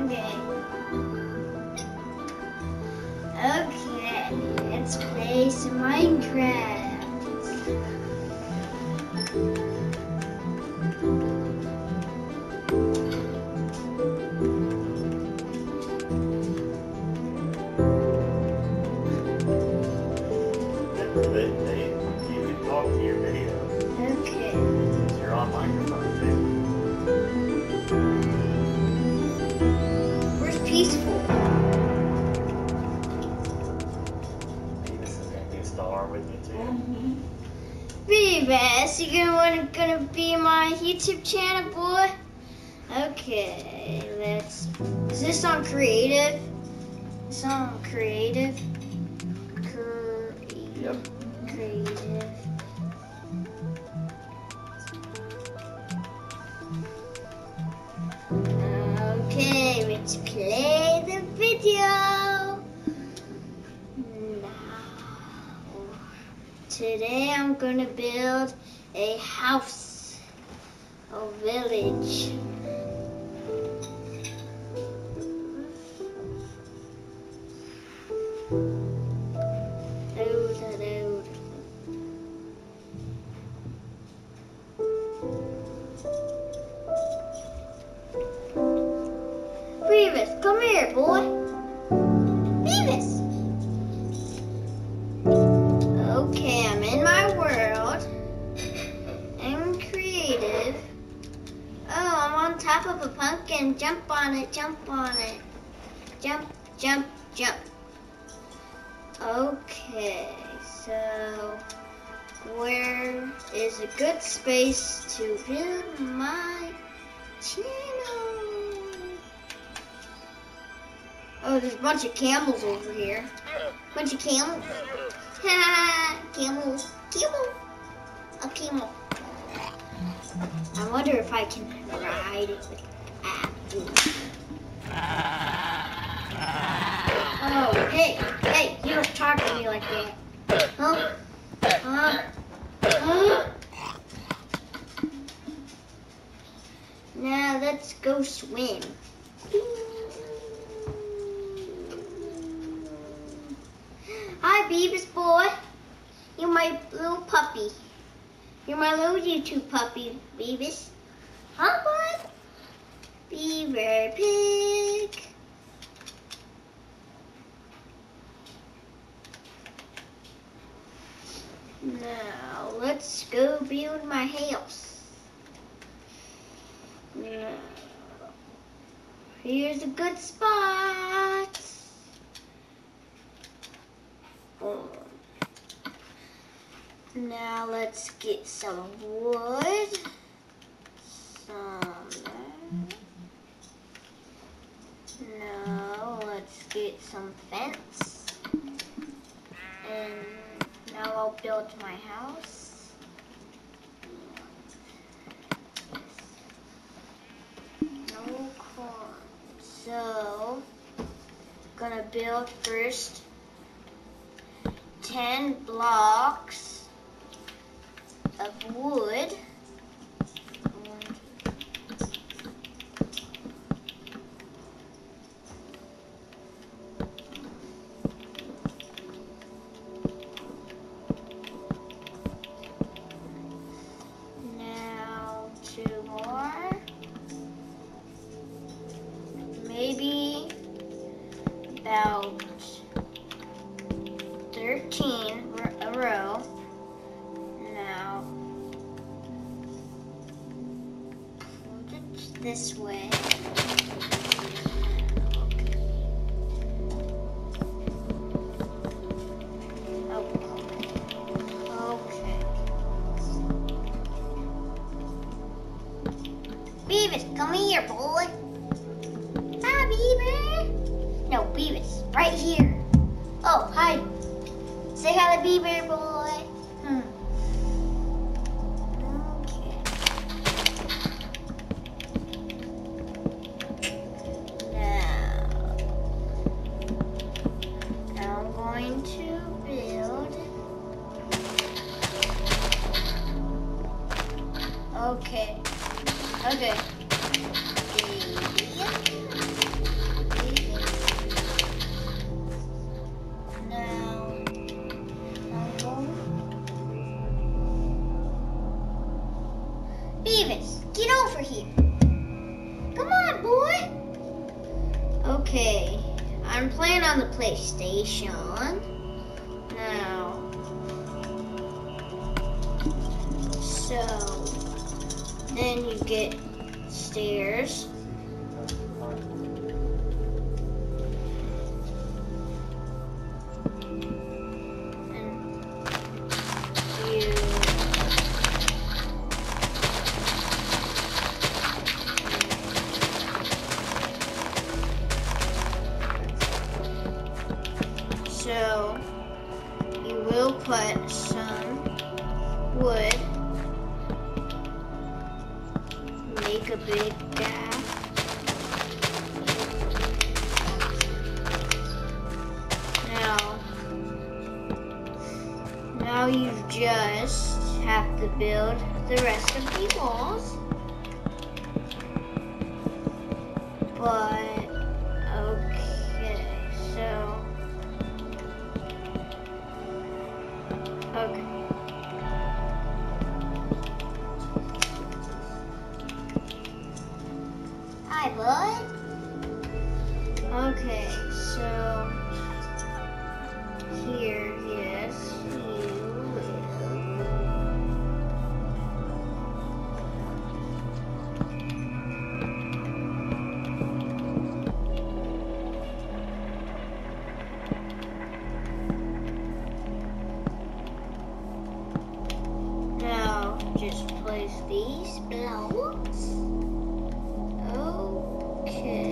Okay. Okay, let's play some Minecraft. You can talk to your video. Okay. You're on microphone too. Where's peaceful? This is gonna be a star with you too. Beavis, you gonna be my YouTube channel, boy? Okay, let's. Is this on creative? It's on creative. Yep. Creative. Okay, let's play the video. Today I'm gonna build a house, a village. Beavis, come here, boy. Beavis. Okay, I'm in my world. I'm creative. Oh, I'm on top of a pumpkin. Jump on it, jump on it. Jump, jump, jump. Okay, so where is a good space to build my channel? Oh, there's a bunch of camels over here. Bunch of camels. Ha! Camels. Camel. A camel. I wonder if I can ride it with Abdul. Oh, hey, you don't talk to me like that. Huh? Now let's go swim. Hi, Beavis boy. You're my little puppy. You're my little YouTube puppy, Beavis. Huh, bud? Beaver pig. Now, let's go build my house. Now, here's a good spot. Now let's get some wood. Now let's get some fence. And now I'll build my house. No corn. So, gonna build first 10 blocks of wood. Now 2 more. Maybe about 13 a row. Now put it this way. Okay. Beavis, come here, boy. Hi, Beavis. No, Beavis, right here. Oh, hi. Say hi to Beaver boy. Okay. Now I'm going to build. Okay. Okay, I'm playing on the PlayStation now. So then you get stairs. So you will put some wood, make a big gap. Now you just have to build the rest of the walls. But okay, so okay. Hi, bud. Okay, so here, yes, you will. Now, just place these blocks. Okay.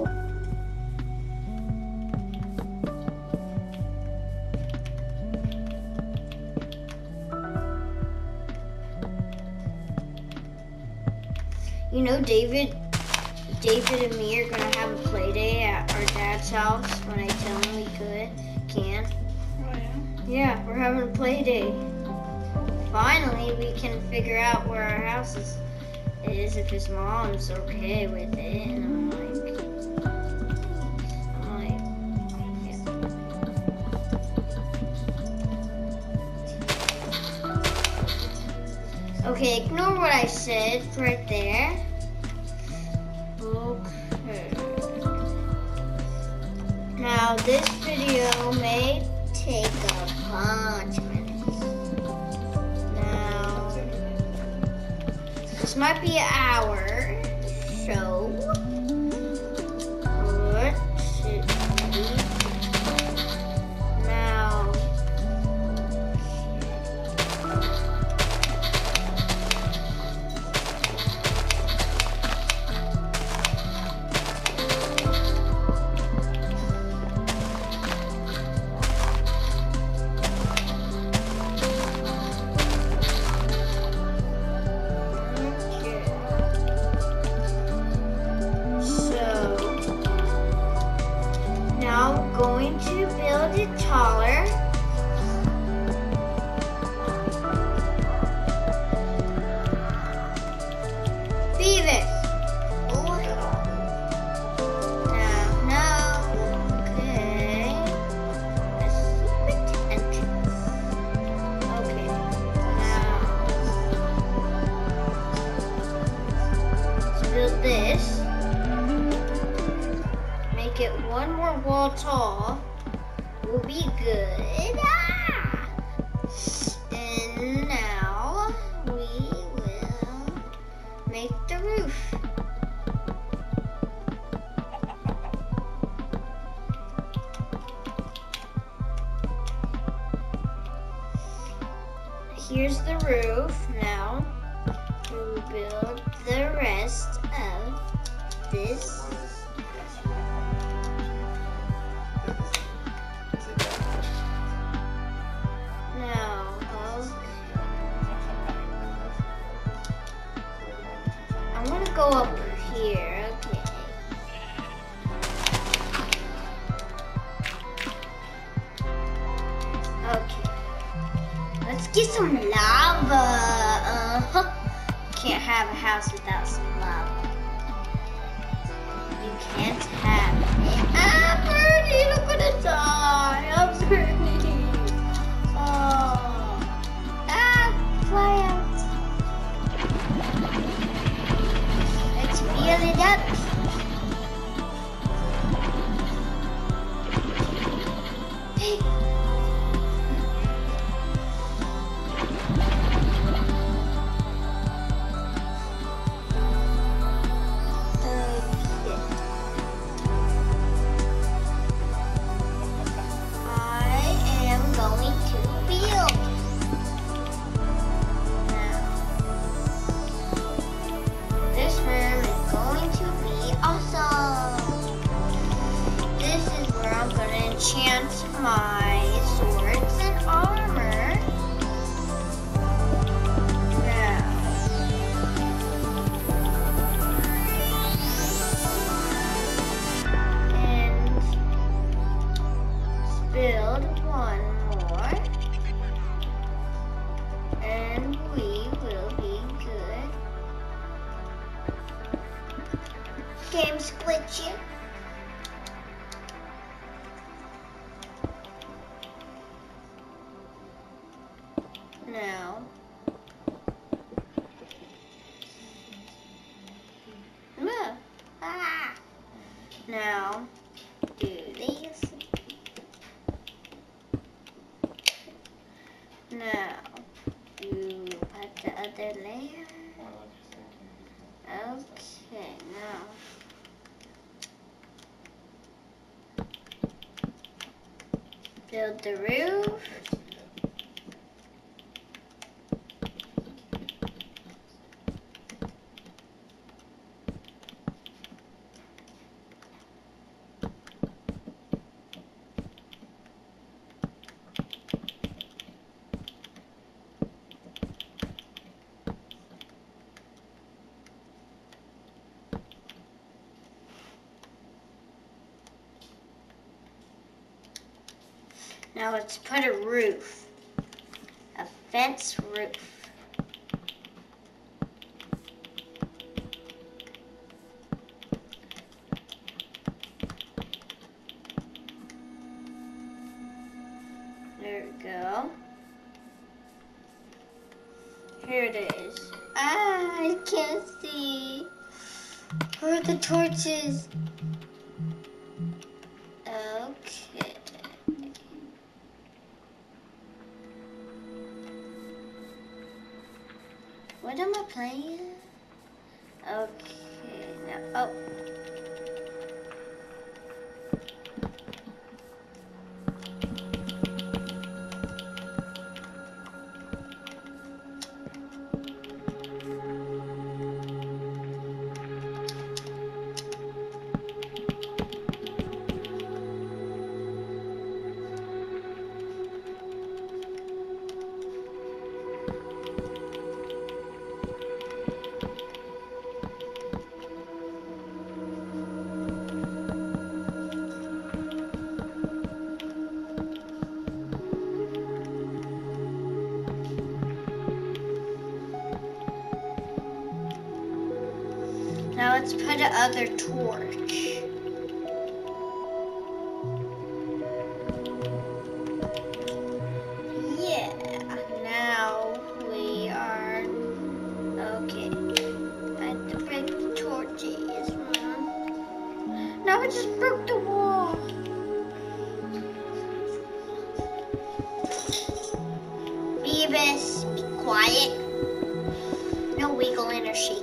You know, David and me are gonna have a play day at our dad's house when I tell him we can. Oh yeah? Yeah, we're having a play day. Finally, we can figure out where our house is if his mom's okay with it. And I'm like, yeah. Okay, ignore what I said right there. Okay. Now, this video may take a bunch of minutes. Now, this might be an hour, so let's see. Now, going to build it taller. Beavis. Now, okay. A secret entrance. Okay. Now, let's build this. Make it one more wall tall. Will be good. And now we will make the roof. Here's the roof. Now we will build the rest of this. I'm gonna go up here, okay. Okay. Let's get some lava. Can't have a house without some lava. You can't have it. I'm burning, I'm gonna die. I'm burning. Fly out. Let's build it up. enchant my swords and armor. Now. And build one more. And we will be good. Game's glitching. Now, now do this. Now do put the other layer. Okay, now build the roof. Now let's put a roof, a fence roof. There we go. Here it is. Ah, I can't see. Where are the torches? Okay. What am I playing? Okay, now, oh. Now let's put another torch. Yeah, now we are okay. I have to break the torches. Now I just broke the wall. Beavis, be quiet. No wiggling or shaking.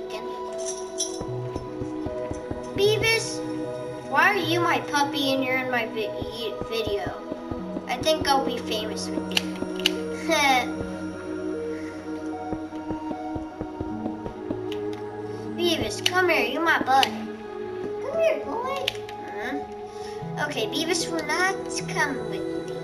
Beavis, why are you my puppy and you're in my video? I think I'll be famous with you. Beavis, come here, you're my bud. Come here, boy. Okay, Beavis will not come with me.